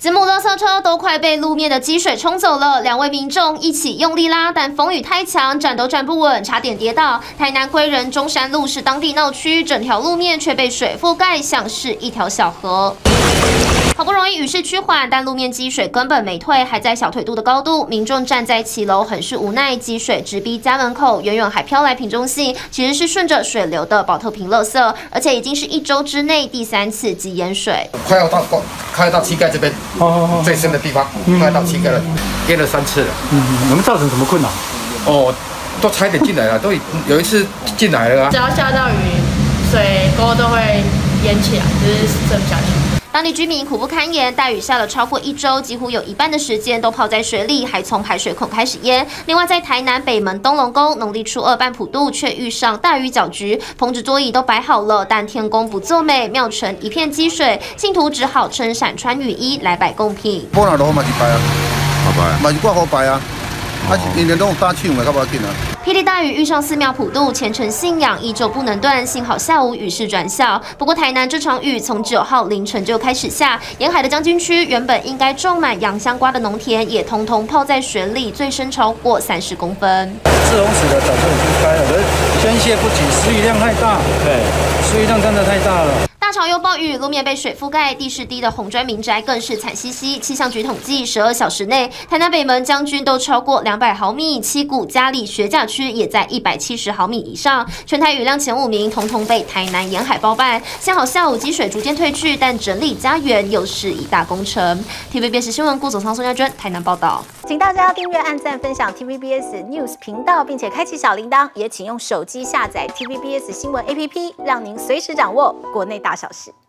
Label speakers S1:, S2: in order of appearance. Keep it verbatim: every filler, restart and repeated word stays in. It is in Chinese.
S1: 子母垃圾车都快被路面的积水冲走了，两位民众一起用力拉，但风雨太强，站都站不稳，差点跌倒。台南归仁中山路是当地闹区，整条路面却被水覆盖，像是一条小河。 好不容易雨势趋缓，但路面积水根本没退，还在小腿肚的高度。民众站在骑楼，很是无奈，积水直逼家门口，远远还飘来瓶中信，其实是顺着水流的保特瓶垃圾，而且已经是一周之内第三次积淹水，
S2: 快要到快要到膝盖这边，哦，最深的地方，快要到膝盖了，淹了三次了。
S3: 嗯，有没有造成什么困扰？
S2: 哦，都差一点进来了，都有一次进来了啊。
S4: 只要下到雨，水沟都会淹起来，就是渗不下去。
S1: 当地居民苦不堪言，大雨下了超过一周，几乎有一半的时间都泡在水里，还从排水孔开始淹。另外，在台南北门东龙宫，农历初二办普渡，却遇上大雨搅局，棚子桌椅都摆好了，但天公不作美，庙城一片积水，信徒只好撑伞穿雨衣来摆贡品。
S5: 本来落嘛是摆啊，好摆，嘛是挂好摆啊，啊，年年都有大气，嘛较无要紧啊。
S1: 霹雳大雨遇上寺庙普渡，虔诚信仰依旧不能断。幸好下午雨势转小。不过台南这场雨从九号凌晨就开始下，沿海的将军区原本应该种满洋香瓜的农田，也通通泡在水里，最深超过三十公分。
S3: 志洪池的早就已经开了，可是宣泄不起，施雨量太大，对，施雨量真的太大了。
S1: 大潮又暴雨，路面被水覆盖，地势低的红砖民宅更是惨兮兮。气象局统计，十二小时内，台南北门将军都超过两百毫米，七股嘉里学甲区也在一百七十毫米以上。全台雨量前五名，统统被台南沿海包办。幸好下午积水逐渐退去，但整理家园又是一大工程。T V B S 新闻顾总仓宋家娟台南报道，
S6: 请大家订阅、按赞、分享 T V B S News 频道，并且开启小铃铛，也请用手机下载 T V B S 新闻 A P P， 让您随时掌握国内大小事。